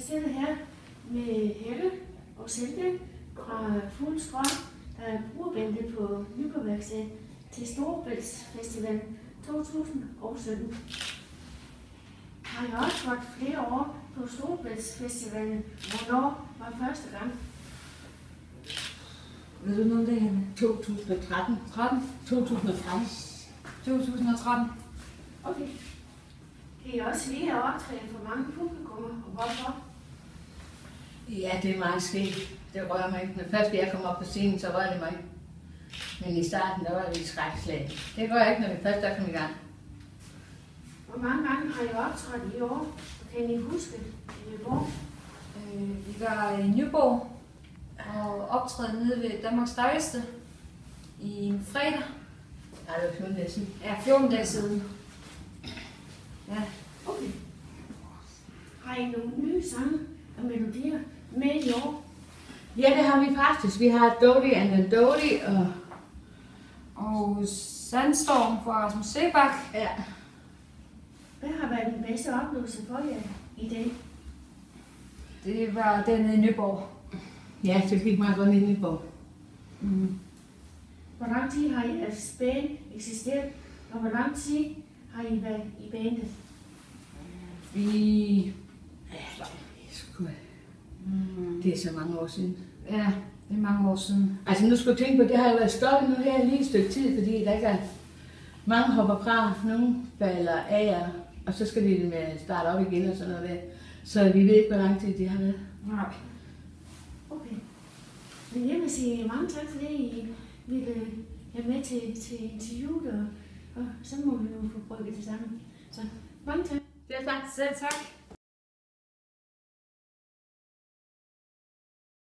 Jeg sidder her med Helle og Silke fra Fuld Strøm, der er brugerbændet på Nyborgværkstedet til Storebæltsfestivalen 2017. Har I også været flere år på Storebæltsfestivalen? Hvornår var første gang? Ved du noget om det, Hanne? 2013. 2013. 2013. Okay. Kan I også lide at optræde for mange publikummer, og hvorfor? Ja, det er meget skægt. Det rører mig ikke. Når først jeg kom op på scenen, så rører det mig ikke. Men i starten, der var det et skrækslag. Det gør jeg ikke, når vi først er kommet i gang. Hvor mange gange har I optrådt i år? Kan I huske hvor? Vi var i Nyborg og optræde nede ved Danmarks Dejligste i en fredag. Nej, det var 14 dage siden. Ja, 14 dage siden. Ja. Okay. Har I nogle nye sange og melodier med i år? Ja, det har vi faktisk. Vi har Dodie and the Dodie Og Sandstorm fra Rasmus Sebak. Ja. Hvad har været den bedste oplevelse for jer i dag? Det var dernede i Nyborg. Ja, det gik meget godt ind i Nyborg. Hvor lang tid har jeres band eksisteret, og hvor lang tid har I været i bandet? Det er så mange år siden. Ja, det er mange år siden. Altså nu skulle jeg tænke på, det har jo været stoppet nu her lige et stykke tid, fordi der ikke er mange hopper fra, nogen falder af, og så skal de starte op igen og sådan noget der. Så vi ved ikke, hvor lang tid de har været. Nej. Okay. Men jeg vil sige mange tak for det, I ville have med til interviewet, og så må vi jo få brygget det sammen. Så mange tak. Det er tak. Selv tak.